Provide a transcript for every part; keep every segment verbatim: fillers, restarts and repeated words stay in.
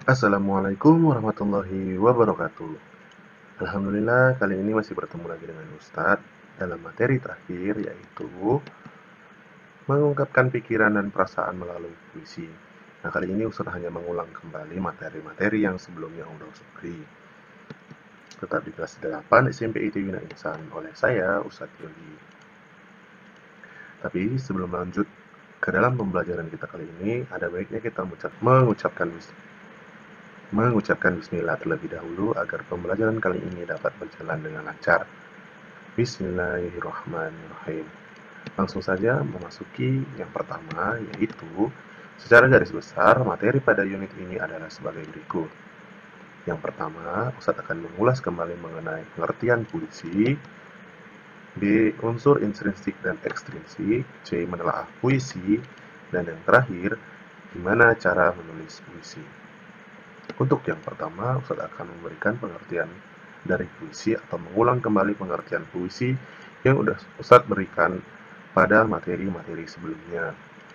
Assalamualaikum warahmatullahi wabarakatuh. Alhamdulillah kali ini masih bertemu lagi dengan Ustadz dalam materi terakhir, yaitu mengungkapkan pikiran dan perasaan melalui puisi. Nah, kali ini Ustadz hanya mengulang kembali materi-materi yang sebelumnya sudah Ustadz beri. Tetap di kelas delapan S M P I T Wina Insan oleh saya, Ustadz Yogi. Tapi sebelum lanjut ke dalam pembelajaran kita kali ini, ada baiknya kita mengucapkan mengucapkan bismillah terlebih dahulu agar pembelajaran kali ini dapat berjalan dengan lancar. Bismillahirrahmanirrahim. Langsung saja memasuki yang pertama, yaitu secara garis besar materi pada unit ini adalah sebagai berikut. Yang pertama, Ustadz akan mengulas kembali mengenai pengertian puisi. B. Unsur intrinsik dan ekstrinsik. C. Menelaah puisi. Dan yang terakhir, gimana cara menulis puisi. Untuk yang pertama, Ustadz akan memberikan pengertian dari puisi atau mengulang kembali pengertian puisi yang sudah Ustadz berikan pada materi-materi sebelumnya.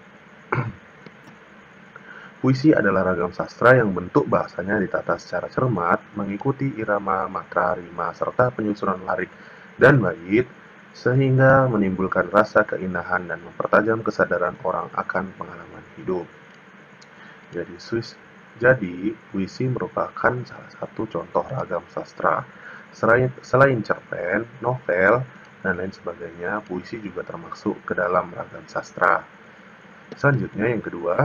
Puisi adalah ragam sastra yang bentuk bahasanya ditata secara cermat, mengikuti irama, matra, rima, serta penyusunan larik dan bait, sehingga menimbulkan rasa keindahan dan mempertajam kesadaran orang akan pengalaman hidup. Jadi, jadi puisi merupakan salah satu contoh ragam sastra. Selain, selain cerpen, novel, dan lain sebagainya, puisi juga termasuk ke dalam ragam sastra. Selanjutnya yang kedua,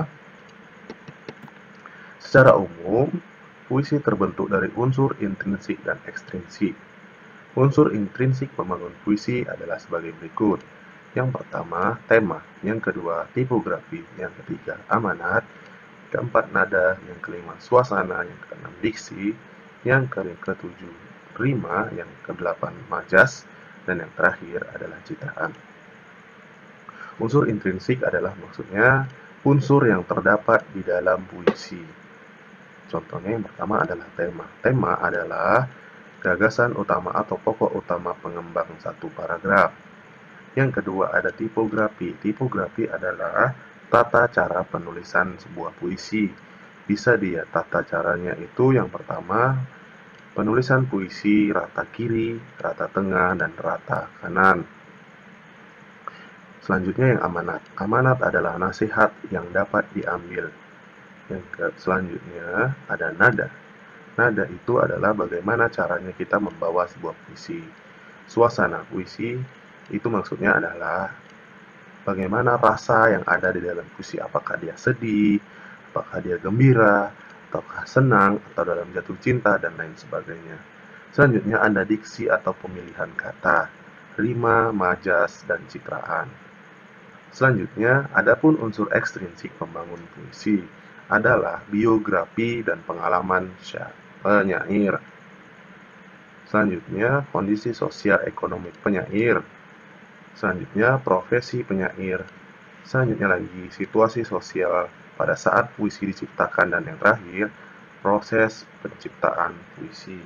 secara umum, puisi terbentuk dari unsur intrinsik dan ekstrinsik. Unsur intrinsik pembangun puisi adalah sebagai berikut. Yang pertama, tema. Yang kedua, tipografi. Yang ketiga, amanat. Keempat, nada. Yang kelima, suasana. Yang keenam, diksi. Yang ketujuh, rima. Yang kedelapan, majas. Dan yang terakhir adalah citraan. Unsur intrinsik adalah maksudnya unsur yang terdapat di dalam puisi. Contohnya yang pertama adalah tema. Tema adalah gagasan utama atau pokok utama pengembang satu paragraf. Yang kedua ada tipografi. Tipografi adalah tata cara penulisan sebuah puisi. Bisa dia tata caranya itu yang pertama, penulisan puisi rata kiri, rata tengah, dan rata kanan. Selanjutnya yang amanat. Amanat adalah nasihat yang dapat diambil. Yang selanjutnya ada nada. Nada itu adalah bagaimana caranya kita membawa sebuah puisi. Suasana puisi itu maksudnya adalah bagaimana rasa yang ada di dalam puisi. Apakah dia sedih, apakah dia gembira, ataukah senang, atau dalam jatuh cinta, dan lain sebagainya. Selanjutnya ada diksi atau pemilihan kata, rima, majas, dan citraan. Selanjutnya, adapun unsur ekstrinsik pembangun puisi adalah biografi dan pengalaman penyair. Selanjutnya, kondisi sosial ekonomi penyair. Selanjutnya, profesi penyair. Selanjutnya lagi, situasi sosial pada saat puisi diciptakan. Dan yang terakhir, proses penciptaan puisi.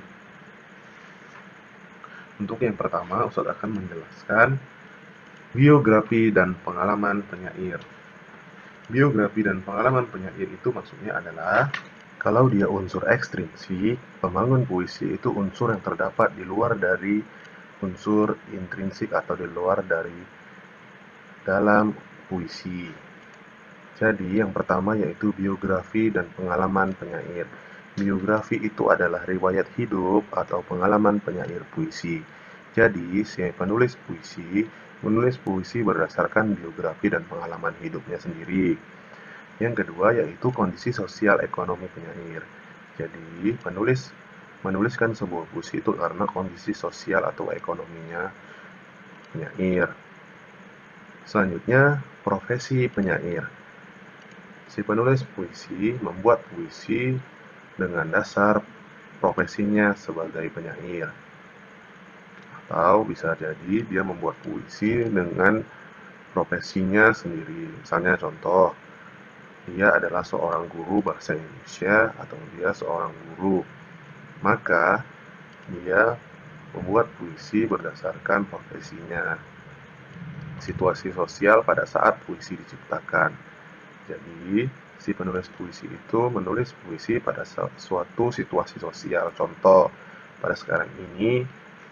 Untuk yang pertama, Ustadz akan menjelaskan biografi dan pengalaman penyair. Biografi dan pengalaman penyair itu maksudnya adalah kalau dia unsur ekstrinsik, pembangun puisi itu unsur yang terdapat di luar dari unsur intrinsik atau di luar dari dalam puisi. Jadi yang pertama yaitu biografi dan pengalaman penyair. Biografi itu adalah riwayat hidup atau pengalaman penyair puisi. Jadi si penulis puisi menulis puisi berdasarkan biografi dan pengalaman hidupnya sendiri. Yang kedua yaitu kondisi sosial ekonomi penyair. Jadi penulis menuliskan sebuah puisi itu karena kondisi sosial atau ekonominya penyair. Selanjutnya, profesi penyair. Si penulis puisi membuat puisi dengan dasar profesinya sebagai penyair. Atau bisa jadi dia membuat puisi dengan profesinya sendiri. Misalnya contoh, dia adalah seorang guru bahasa Indonesia atau dia seorang guru. Maka dia membuat puisi berdasarkan profesinya. Situasi sosial pada saat puisi diciptakan. Jadi, Si penulis puisi itu menulis puisi pada suatu situasi sosial. Contoh, pada sekarang ini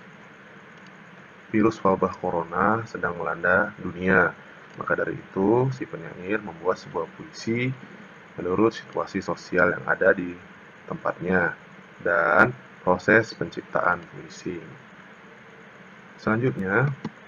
virus wabah corona sedang melanda dunia. Maka dari itu, si penyair membuat sebuah puisi menurut situasi sosial yang ada di tempatnya dan proses penciptaan puisi. Selanjutnya,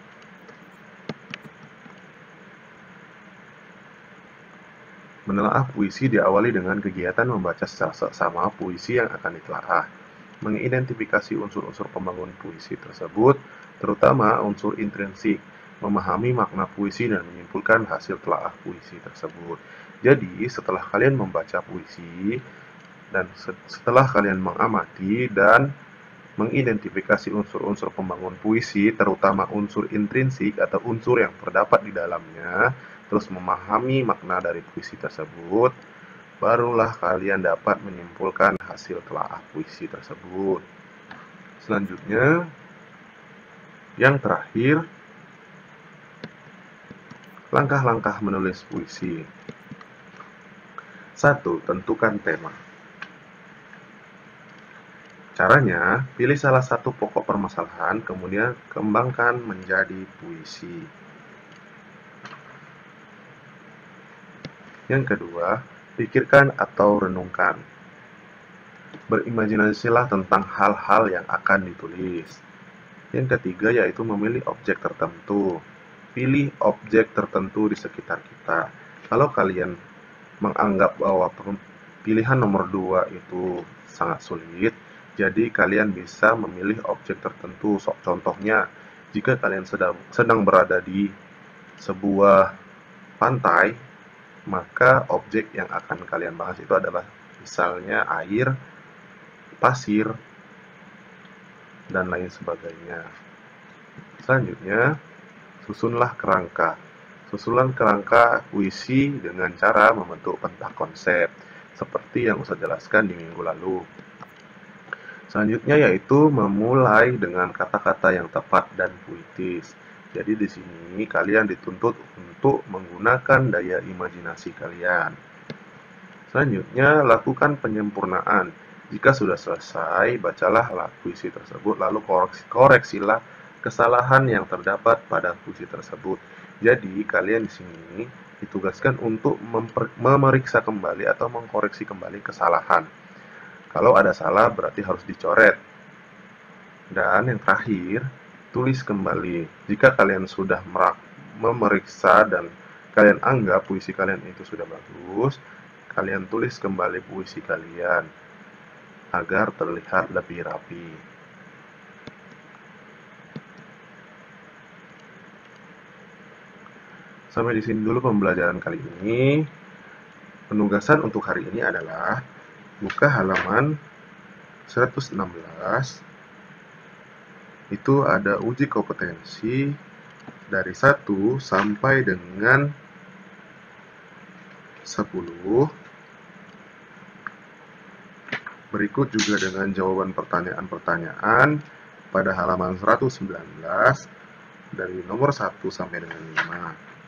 menelaah puisi diawali dengan kegiatan membaca secara seksama puisi yang akan ditelaah, mengidentifikasi unsur-unsur pembangun puisi tersebut, terutama unsur intrinsik, memahami makna puisi dan menyimpulkan hasil telaah puisi tersebut. Jadi, setelah kalian membaca puisi dan setelah kalian mengamati dan mengidentifikasi unsur-unsur pembangun puisi, terutama unsur intrinsik atau unsur yang terdapat di dalamnya, terus memahami makna dari puisi tersebut, barulah kalian dapat menyimpulkan hasil telaah puisi tersebut. Selanjutnya, yang terakhir, langkah-langkah menulis puisi. Satu. Tentukan tema. Caranya, pilih salah satu pokok permasalahan, kemudian kembangkan menjadi puisi. Yang kedua, pikirkan atau renungkan. Berimajinasilah tentang hal-hal yang akan ditulis. Yang ketiga yaitu memilih objek tertentu. Pilih objek tertentu di sekitar kita. Kalau kalian menganggap bahwa pilihan nomor dua itu sangat sulit, jadi kalian bisa memilih objek tertentu. Contohnya, jika kalian sedang, sedang berada di sebuah pantai, maka objek yang akan kalian bahas itu adalah misalnya air, pasir, dan lain sebagainya. Selanjutnya, susunlah kerangka. Susunan kerangka puisi dengan cara membentuk peta konsep, seperti yang Ustadz jelaskan di minggu lalu. Selanjutnya yaitu memulai dengan kata-kata yang tepat dan puitis. Jadi di sini kalian dituntut untuk menggunakan daya imajinasi kalian. Selanjutnya, lakukan penyempurnaan. Jika sudah selesai, bacalah puisi tersebut, lalu koreksi, koreksilah kesalahan yang terdapat pada puisi tersebut. Jadi, kalian di sini ditugaskan untuk memeriksa kembali atau mengkoreksi kembali kesalahan. Kalau ada salah, berarti harus dicoret. Dan yang terakhir, tulis kembali. Jika kalian sudah memeriksa dan kalian anggap puisi kalian itu sudah bagus, kalian tulis kembali puisi kalian agar terlihat lebih rapi. Sampai di sini dulu pembelajaran kali ini. Penugasan untuk hari ini adalah buka halaman seratus enam belas. Itu ada uji kompetensi dari satu sampai dengan sepuluh. Berikut juga dengan jawaban pertanyaan-pertanyaan pada halaman seratus sembilan belas dari nomor satu sampai dengan lima.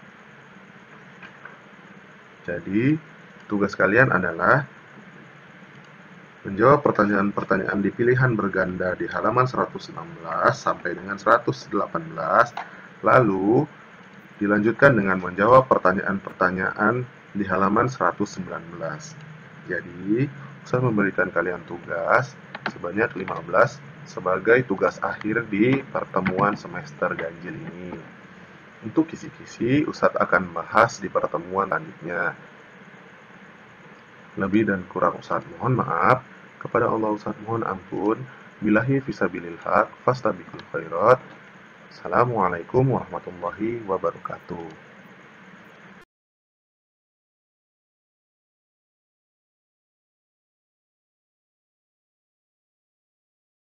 Jadi, tugas kalian adalah menjawab pertanyaan-pertanyaan di pilihan berganda di halaman seratus enam belas sampai dengan seratus delapan belas, lalu dilanjutkan dengan menjawab pertanyaan-pertanyaan di halaman seratus sembilan belas. Jadi, saya memberikan kalian tugas sebanyak lima belas sebagai tugas akhir di pertemuan semester ganjil ini. Untuk kisi-kisi, Ustadz akan bahas di pertemuan selanjutnya. Lebih dan kurang Ustadz mohon maaf. Kepada Allah Ustadz mohon ampun. Billahi fisabilil haq, fastabiqul khairat. Assalamualaikum warahmatullahi wabarakatuh.